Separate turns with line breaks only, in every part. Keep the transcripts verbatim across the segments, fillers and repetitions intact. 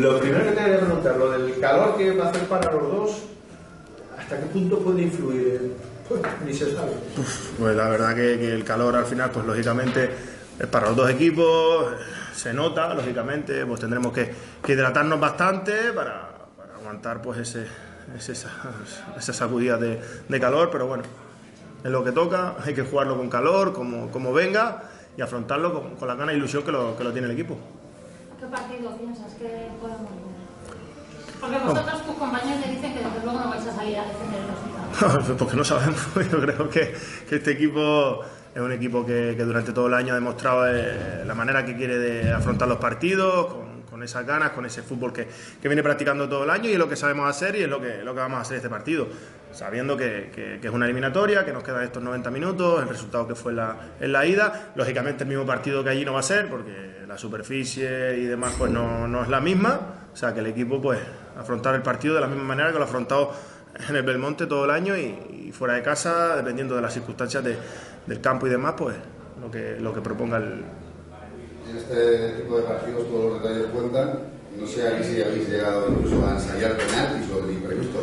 Lo primero que te quería preguntar, lo del calor que va a hacer para los dos, ¿hasta qué punto puede influir? Pues ni se sabe.
Pues la verdad que, que el calor al final, pues lógicamente, es para los dos equipos, se nota, lógicamente, pues tendremos que, que hidratarnos bastante para, para aguantar pues ese, ese, esas, esas sacudidas de, de calor, pero bueno, es lo que toca, hay que jugarlo con calor, como, como venga, y afrontarlo con, con la gana e ilusión que lo, que lo tiene el equipo.
¿Qué partido piensas que podemos ver? Porque vosotros, oh. tus compañeros, te dicen que desde luego no vais a salir a defender el resultado.
Porque no sabemos. Yo creo que, que este equipo es un equipo que, que durante todo el año ha demostrado eh, la manera que quiere de afrontar los partidos, con, con esas ganas, con ese fútbol que, que viene practicando todo el año, y es lo que sabemos hacer y es lo que, lo que vamos a hacer este partido. Sabiendo que, que, que es una eliminatoria, que nos quedan estos noventa minutos, el resultado que fue en la, en la ida. Lógicamente el mismo partido que allí no va a ser, porque la superficie y demás pues no, no es la misma. O sea que el equipo pues afrontar el partido de la misma manera que lo ha afrontado en el Belmonte todo el año, y, y fuera de casa, dependiendo de las circunstancias de, del campo y demás, pues lo que, lo que proponga el...
En este tipo de partidos todos los detalles cuentan. No sé aquí si habéis llegado incluso a ensayar penaltis o ni previsto.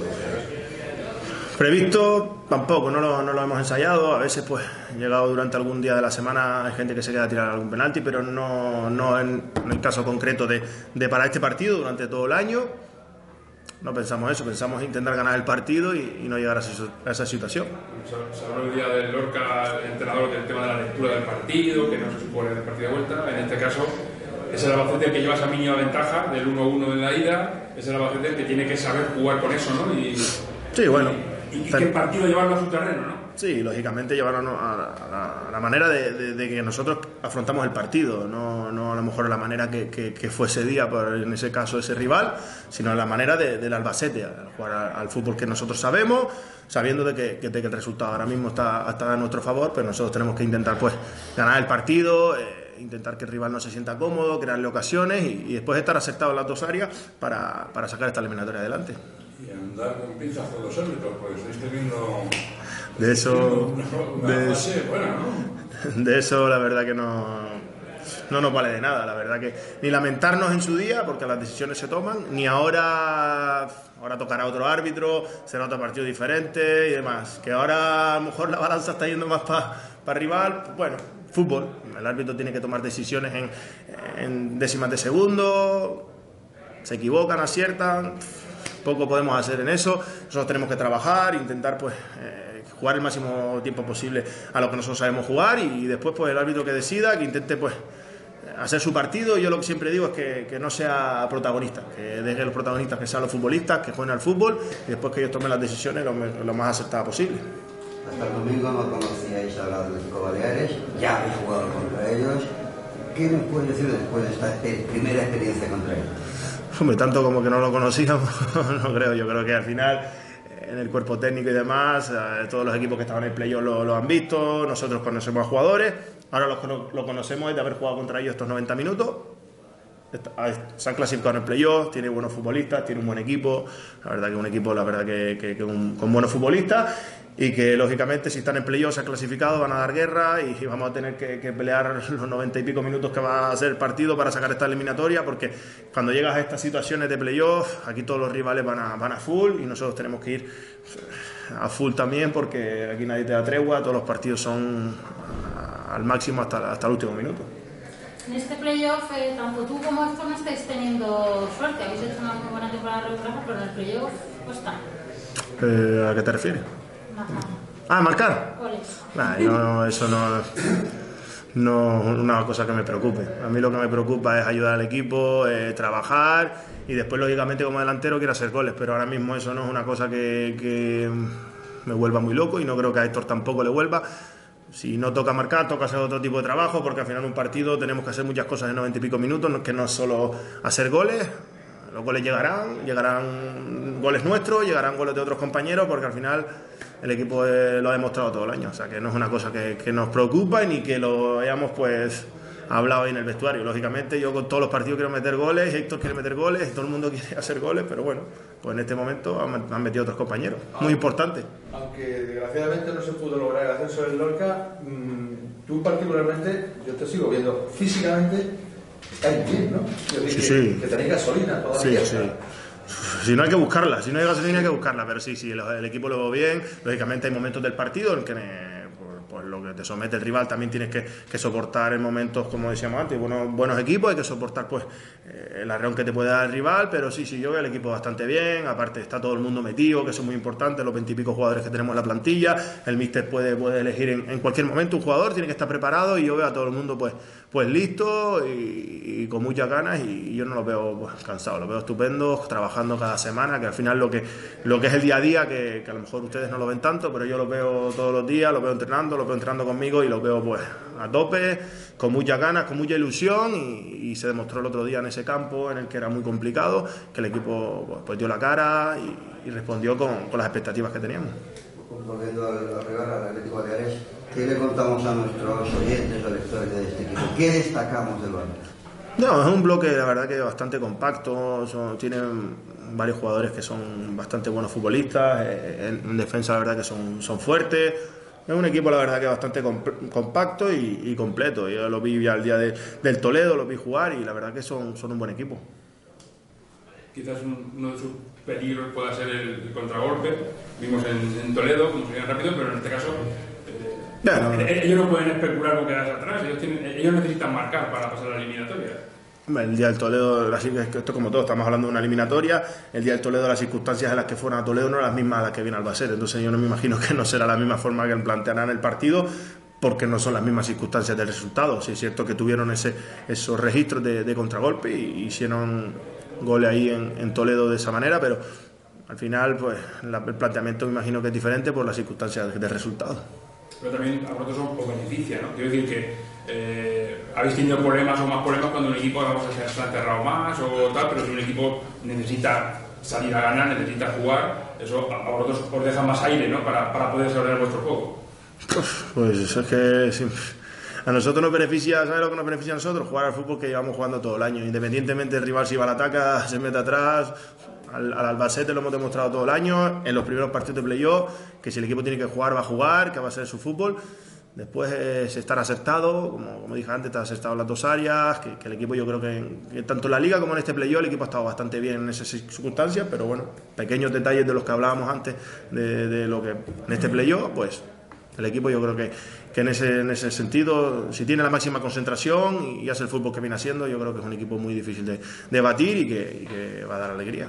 Previsto tampoco, no lo, no lo hemos ensayado. A veces pues llegado durante algún día de la semana hay gente que se queda a tirar algún penalti, pero no, no en, en el caso concreto de, de para este partido durante todo el año. No pensamos eso, pensamos intentar ganar el partido y, y no llegar a esa, a esa situación.
Se habló el día del Lorca, el entrenador, del tema de la lectura del partido, que no se supone el partido de vuelta. En este caso es el Albacete el que lleva esa mínima ventaja del uno a uno en la ida, es el Albacete el que tiene que saber jugar con eso, ¿no? Y,
sí, bueno.
Y, y qué partido llevarlo a su terreno, ¿no?
Sí, lógicamente llevarlo a la, a la, a la manera de, de, de que nosotros afrontamos el partido, no, no a lo mejor a la manera que, que, que fue ese día, por, en ese caso ese rival, sino a la manera de, del Albacete, a jugar al, al fútbol que nosotros sabemos, sabiendo de que, que, de que el resultado ahora mismo está, está a nuestro favor, pero nosotros tenemos que intentar pues ganar el partido, eh, intentar que el rival no se sienta cómodo, crearle ocasiones y, y después estar acertado en las dos áreas para, para sacar esta eliminatoria adelante.
Y andar con pinzas con los árbitros, porque estáis teniendo...
De eso,
una, una
de,
fase buena, ¿no?
de eso la verdad que no, no nos vale de nada, la verdad que ni lamentarnos en su día, porque las decisiones se toman, ni ahora, ahora tocará otro árbitro, será otro partido diferente y demás, que ahora a lo mejor la balanza está yendo más para pa rival, bueno, fútbol, el árbitro tiene que tomar decisiones en, en décimas de segundo, se equivocan, aciertan, poco podemos hacer en eso, nosotros tenemos que trabajar, intentar pues... Eh, jugar el máximo tiempo posible a lo que nosotros sabemos jugar y después pues el árbitro que decida, que intente pues hacer su partido. Yo lo que siempre digo es que, que no sea protagonista, que deje los protagonistas que sean los futbolistas, que jueguen al fútbol y después que ellos tomen las decisiones lo, lo más acertadas posible.
Hasta el domingo no conocíais a los Atlético Baleares, ya habéis jugado contra ellos. ¿Qué nos puedes decir después de esta primera experiencia contra ellos?
Hombre, tanto como que no lo conocíamos, no creo, yo creo que al final... en el cuerpo técnico y demás, eh, todos los equipos que estaban en el playoff lo, lo han visto, nosotros conocemos a jugadores, ahora los lo, lo conocemos de haber jugado contra ellos estos noventa minutos, se han clasificado en el playoff, tiene buenos futbolistas, tiene un buen equipo, la verdad que es un equipo la verdad que, que, que un, con buenos futbolistas y que lógicamente si están en playoff se han clasificado, van a dar guerra y vamos a tener que, que pelear los noventa y pico minutos que va a ser el partido para sacar esta eliminatoria, porque cuando llegas a estas situaciones de playoff, aquí todos los rivales van a, van a full y nosotros tenemos que ir a full también, porque aquí nadie te da tregua, todos los partidos son al máximo hasta, hasta el último minuto.
En este playoff, eh, tanto tú como Héctor no estáis teniendo suerte, habéis hecho una muy buena temporada regular, pero en el playoff cuesta.
Eh, ¿A qué te refieres? Ah, marcar. Nah, yo, eso no, no es una cosa que me preocupe. A mí lo que me preocupa es ayudar al equipo, eh, trabajar y después lógicamente como delantero quiero hacer goles, pero ahora mismo eso no es una cosa que, que me vuelva muy loco y no creo que a Héctor tampoco le vuelva. Si no toca marcar, toca hacer otro tipo de trabajo, porque al final en un partido tenemos que hacer muchas cosas en noventa y pico minutos, que no es solo hacer goles. Los goles llegarán, llegarán goles nuestros, llegarán goles de otros compañeros, porque al final el equipo eh, lo ha demostrado todo el año, o sea que no es una cosa que, que nos preocupa y ni que lo hayamos pues hablado ahí en el vestuario. Lógicamente yo con todos los partidos quiero meter goles, Héctor quiere meter goles, todo el mundo quiere hacer goles, pero bueno, pues en este momento han, han metido otros compañeros, muy importante.
Aunque desgraciadamente no se pudo lograr el ascenso del Lorca, tú particularmente, yo te sigo viendo físicamente estáis bien, ¿no? Yo dije
Sí, sí.
que tenéis gasolina todavía.
Sí, sí. Si no hay que buscarla, si no hay gasolina hay que buscarla, pero sí, sí, el, el equipo lo veo bien. Lógicamente hay momentos del partido en que me, pues, pues lo que te somete el rival también tienes que, que soportar en momentos, como decíamos antes, buenos, buenos equipos, hay que soportar pues eh, el arreón que te puede dar el rival, pero sí, sí, yo veo el equipo bastante bien, aparte está todo el mundo metido, que eso es muy importante, los veintipico jugadores que tenemos en la plantilla, el míster puede, puede elegir en, en cualquier momento un jugador, tiene que estar preparado y yo veo a todo el mundo pues, pues listo y, y con muchas ganas y, y yo no los veo pues, cansados, los veo estupendos, trabajando cada semana, que al final lo que, lo que es el día a día, que, que a lo mejor ustedes no lo ven tanto, pero yo los veo todos los días, los veo entrenando, los veo entrenando conmigo y los veo pues a tope, con muchas ganas, con mucha ilusión y, y se demostró el otro día en ese campo en el que era muy complicado, que el equipo pues, pues dio la cara y, y respondió con, con las expectativas que teníamos.
Volviendo al rival, al Atlético Baleares, ¿qué le contamos a nuestros oyentes o lectores de este equipo? ¿Qué destacamos del Baleares?
No, es un bloque la verdad que bastante compacto, son, tienen varios jugadores que son bastante buenos futbolistas, eh, en, en defensa la verdad que son, son fuertes, es un equipo la verdad que bastante comp compacto y, y completo, yo lo vi ya el día de, del Toledo, lo vi jugar y la verdad que son, son un buen equipo.
Quizás uno de sus peligros pueda ser el contragolpe, vimos en, en Toledo como serían rápido, pero en este caso eh,
bueno,
ellos no pueden especular con quedarse atrás, ellos, tienen, ellos necesitan marcar para pasar la eliminatoria.
El día del Toledo, esto como todo, estamos hablando de una eliminatoria, el día del Toledo las circunstancias en las que fueron a Toledo no eran las mismas a las que viene Albacete, entonces yo no me imagino que no será la misma forma que plantearán el partido, porque no son las mismas circunstancias del resultado. Sí es cierto que tuvieron ese, esos registros de, de contragolpe y hicieron goles ahí en, en Toledo de esa manera, pero al final pues la, el planteamiento me imagino que es diferente por las circunstancias del resultado.
Pero también a vosotros os beneficia, ¿no? Quiero decir que eh, habéis tenido problemas o más problemas cuando un equipo vamos a se ha cerrado más o tal, pero si un equipo necesita salir a ganar, necesita jugar, eso a vosotros os deja más aire, ¿no? Para, para poder desarrollar vuestro juego.
Pues eso es que sí, a nosotros nos beneficia, ¿sabes lo que nos beneficia a nosotros? Jugar al fútbol que llevamos jugando todo el año, independientemente del rival si va al ataca, se mete atrás. Al, al Albacete lo hemos demostrado todo el año, en los primeros partidos de playoff, que si el equipo tiene que jugar, va a jugar, que va a ser su fútbol. Después es estar aceptado, como, como dije antes, estar aceptado en las dos áreas, que, que el equipo yo creo que, en, que tanto en la Liga como en este playoff el equipo ha estado bastante bien en esas circunstancias, pero bueno, pequeños detalles de los que hablábamos antes, de, de lo que en este playoff, pues el equipo yo creo que, que en, ese, en ese sentido, si tiene la máxima concentración y hace el fútbol que viene haciendo, yo creo que es un equipo muy difícil de, de batir y que, y que va a dar alegría.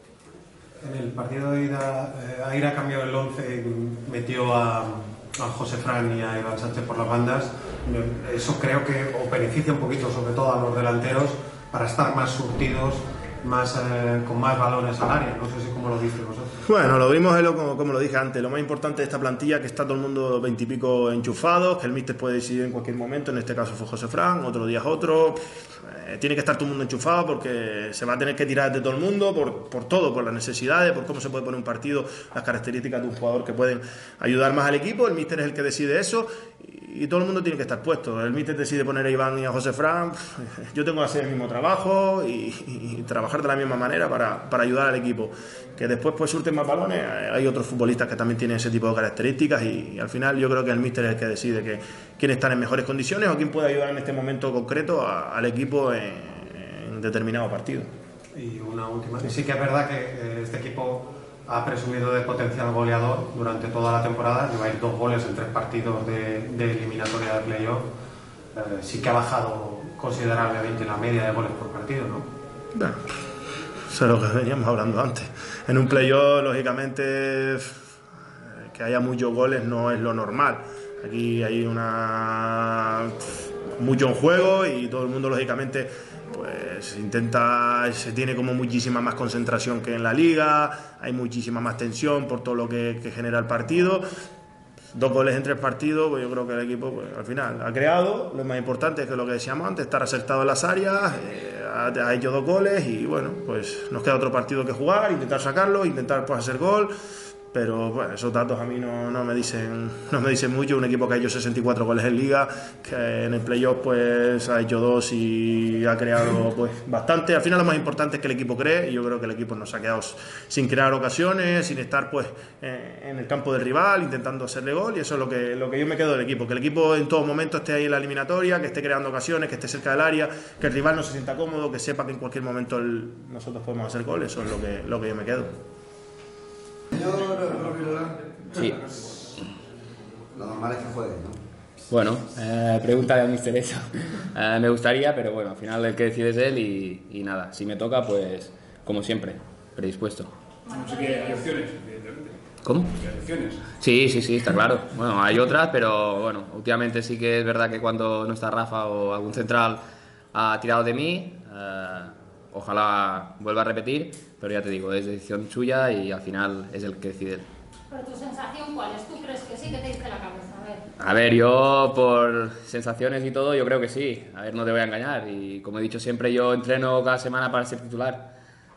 En el partido de ida, eh, Aira cambió el once, metió a, a José Fran y a Iván Sánchez por las bandas. Eso creo que os beneficia un poquito, sobre todo a los delanteros, para estar más surtidos, más, eh, con más balones al área. No sé si cómo lo visteis vosotros.
Bueno, lo vimos es lo, como, como lo dije antes, lo más importante de esta plantilla es que está todo el mundo veintipico enchufados, que el míster puede decidir en cualquier momento, en este caso fue José Fran, otro día es otro. Eh, tiene que estar todo el mundo enchufado porque se va a tener que tirar de todo el mundo por, por todo, por las necesidades, por cómo se puede poner un partido, las características de un jugador que pueden ayudar más al equipo. El míster es el que decide eso y, y todo el mundo tiene que estar puesto. El míster decide poner a Iván y a José Fran, yo tengo que hacer el mismo trabajo y, y, y trabajar de la misma manera para, para ayudar al equipo. Que después pues surten más balones, hay otros futbolistas que también tienen ese tipo de características y, y al final yo creo que el míster es el que decide que quién está en mejores condiciones o quién puede ayudar en este momento concreto a, al equipo en, en determinado partido.
Y una última, y sí que es verdad que eh, este equipo ha presumido de potencial goleador durante toda la temporada, lleváis dos goles en tres partidos de, de eliminatoria de playoff, eh, sí que ha bajado considerablemente la media de goles por partido, ¿no?
Bueno, eso es lo que veníamos hablando antes. En un playoff, lógicamente, que haya muchos goles no es lo normal. Aquí hay una mucho en juego y todo el mundo, lógicamente, pues intenta, se tiene como muchísima más concentración que en la Liga, hay muchísima más tensión por todo lo que, que genera el partido. Dos goles en tres partidos, pues yo creo que el equipo pues, al final ha creado, lo más importante es que lo que decíamos antes, estar acertado en las áreas, eh, ha, ha hecho dos goles y bueno, pues nos queda otro partido que jugar, intentar sacarlo, intentar pues hacer gol pero bueno, esos datos a mí no, no me dicen no me dicen mucho. Un equipo que ha hecho sesenta y cuatro goles en Liga, que en el playoff pues ha hecho dos y ha creado pues bastante. Al final lo más importante es que el equipo cree, y yo creo que el equipo nos ha quedado sin crear ocasiones, sin estar pues en el campo del rival intentando hacerle gol, y eso es lo que, lo que yo me quedo del equipo, que el equipo en todo momento esté ahí en la eliminatoria, que esté creando ocasiones, que esté cerca del área, que el rival no se sienta cómodo, que sepa que en cualquier momento el, nosotros podemos hacer gol. Eso es lo que, lo que yo me quedo.
Sí.
Lo normal es que juegues, ¿no?
Bueno, eh, pregúntale al míster eso. Eh, me gustaría, pero bueno, al final el que decide es él y, y nada, si me toca, pues como siempre, predispuesto.
No sé qué hay opciones, evidentemente.
¿Cómo?
¿Hay opciones?
Sí, sí, sí, está claro. Bueno, hay otras, pero bueno, últimamente sí que es verdad que cuando no está Rafa o algún central ha tirado de mí. Eh, ojalá vuelva a repetir, pero ya te digo, es decisión suya y al final es el que decide.
¿Pero tu sensación cuál es? ¿Tú crees que sí, que te dice la cabeza? A ver.
A ver, yo por sensaciones y todo, yo creo que sí. A ver, no te voy a engañar. Y como he dicho siempre, yo entreno cada semana para ser titular.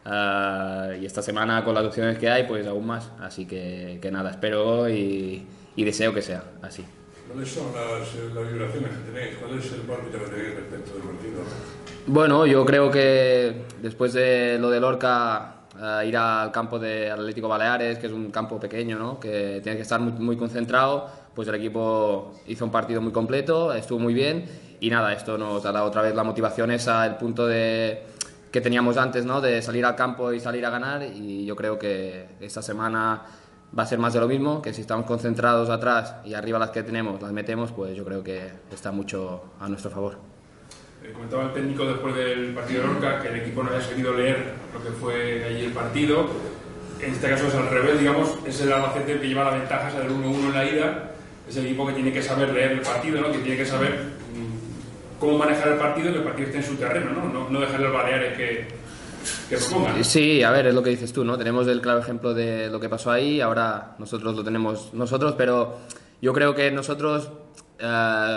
Uh, y esta semana, con las opciones que hay, pues aún más. Así que, que nada, espero y, y deseo que sea así.
¿Cuáles son las, las vibraciones que tenéis? ¿Cuál es el parámetro que tenéis respecto del partido?
Bueno, yo creo que después de lo de Lorca, uh, ir al campo de Atlético Baleares, que es un campo pequeño, ¿no? Que tiene que estar muy, muy concentrado, pues el equipo hizo un partido muy completo, estuvo muy bien y nada, esto nos ha dado otra vez la motivación esa, el punto de, que teníamos antes, ¿no? De salir al campo y salir a ganar, y yo creo que esta semana va a ser más de lo mismo, que si estamos concentrados atrás y arriba las que tenemos las metemos, pues yo creo que está mucho a nuestro favor.
Eh, comentaba el técnico después del partido de Lorca que el equipo no había sabido leer lo que fue allí el partido. En este caso es al revés, digamos, es el Albacete el que lleva la ventaja, es el uno uno en la ida. Es el equipo que tiene que saber leer el partido, ¿no? Que tiene que saber mmm, cómo manejar el partido y que el partido esté en su terreno, ¿no? No, no dejarle al Baleares que, que propongan.
Sí, a ver, es lo que dices tú, ¿no? Tenemos el claro ejemplo de lo que pasó ahí, ahora nosotros lo tenemos nosotros, pero yo creo que nosotros eh,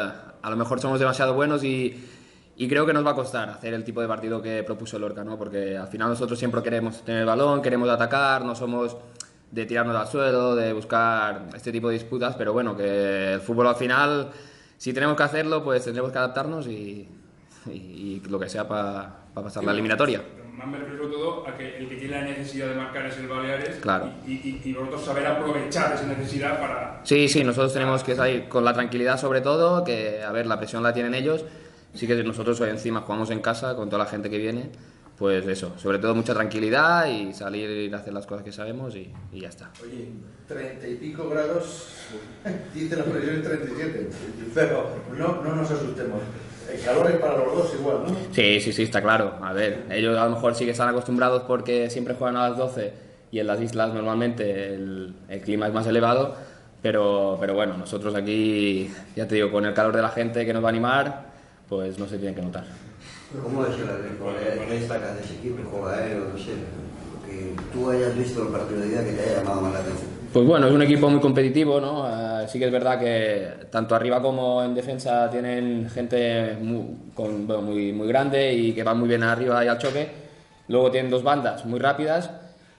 a lo mejor somos demasiado buenos y Y creo que nos va a costar hacer el tipo de partido que propuso Lorca, ¿no? Porque al final nosotros siempre queremos tener el balón, queremos atacar, no somos de tirarnos al suelo, de buscar este tipo de disputas, pero bueno, que el fútbol al final, si tenemos que hacerlo, pues tendremos que adaptarnos y, y, y lo que sea para pa pasar sí, la eliminatoria.
Más me refiero todo a que el que tiene la necesidad de marcar es el Baleares,
claro.
y, y, y nosotros saber aprovechar esa necesidad para...
Sí, sí, nosotros tenemos que salir con la tranquilidad sobre todo, que a ver, la presión la tienen ellos. Sí que nosotros hoy encima jugamos en casa con toda la gente que viene, pues eso, sobre todo mucha tranquilidad y salir a hacer las cosas que sabemos y, y ya está.
Oye, treinta y pico grados, dice la presión en treinta y siete, pero no, no nos asustemos, el calor es para los dos igual, ¿no?
Sí, sí, sí, está claro. A ver, ellos a lo mejor sí que están acostumbrados porque siempre juegan a las doce y en las islas normalmente el, el clima es más elevado, pero, pero bueno, nosotros aquí, ya te digo, con el calor de la gente que nos va a animar, pues no se tiene que notar.
¿Cómo es el Atlético? ¿Qué destacas de ese equipo? ¿Juega aéreo? No sé. Que tú hayas visto el partido de día que te haya llamado más la atención.
Pues bueno, es un equipo muy competitivo, ¿no? Uh, sí que es verdad que tanto arriba como en defensa tienen gente muy, con, bueno, muy, muy grande y que van muy bien arriba y al choque. Luego tienen dos bandas muy rápidas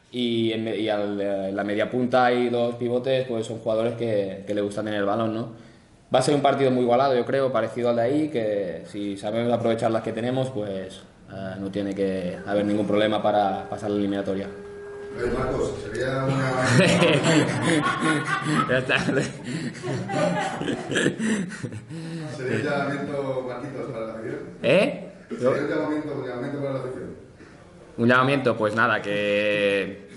y en, y al, en la media punta y los pivotes pues son jugadores que, que le gusta tener el balón, ¿no? Va a ser un partido muy igualado, yo creo, parecido al de ahí, que si sabemos aprovechar las que tenemos, pues uh, no tiene que haber ningún problema para pasar la eliminatoria.
Eh, Marcos, sería una...
Ya está.
¿Sería un llamamiento, Marquitos, para la afición?
¿Eh?
¿Sería un llamamiento, un llamamiento para la afición?
Un llamamiento, pues nada, que...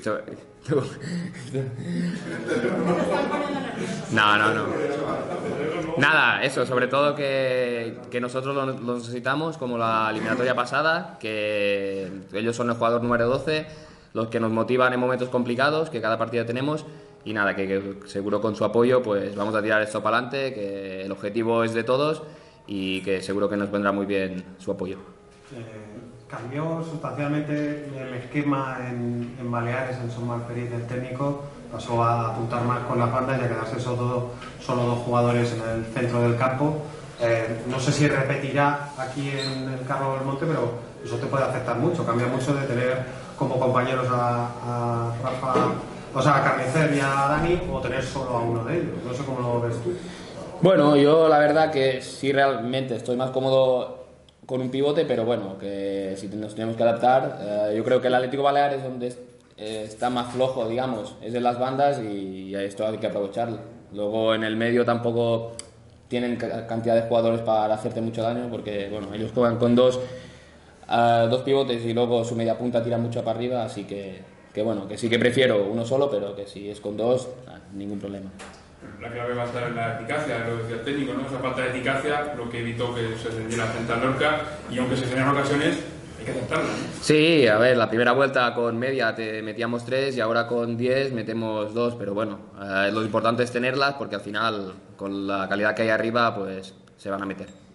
No, no, no. Nada, eso, sobre todo que, que nosotros lo, lo necesitamos, como la eliminatoria pasada, que ellos son el jugador número doce, los que nos motivan en momentos complicados, que cada partida tenemos, y nada, que, que seguro con su apoyo pues vamos a tirar esto para adelante, que el objetivo es de todos y que seguro que nos vendrá muy bien su apoyo.
Eh, cambió sustancialmente el esquema en, en Baleares, en Son Malferit del técnico, pasó a apuntar más con la banda y a quedarse solo, solo dos jugadores en el centro del campo. Eh, no sé si repetirá aquí en el Carlos Belmonte, pero eso te puede afectar mucho, cambia mucho de tener como compañeros a, a Rafa o sea, a Carnicer y a Dani, o tener solo a uno de ellos. No sé cómo lo ves tú.
Bueno, yo la verdad que sí realmente estoy más cómodo con un pivote, pero bueno, que si nos tenemos que adaptar, eh, yo creo que el Atlético Baleares donde eh, está más flojo, digamos, es en las bandas y esto hay que aprovecharlo. Luego en el medio tampoco tienen cantidad de jugadores para hacerte mucho daño, porque bueno, ellos juegan con dos, uh, dos pivotes y luego su media punta tira mucho para arriba, así que, que bueno, que sí que prefiero uno solo, pero que si es con dos, nah, ningún problema.
La clave va a estar en la eficacia, lo decía el técnico, ¿no? Esa falta de eficacia, lo que evitó que se ascendiera frente al Lorca, y aunque se generan ocasiones, hay que aceptarlo, ¿no?
Sí, a ver, la primera vuelta con media te metíamos tres y ahora con diez metemos dos, pero bueno, eh, lo importante es tenerlas porque al final, con la calidad que hay arriba, pues se van a meter.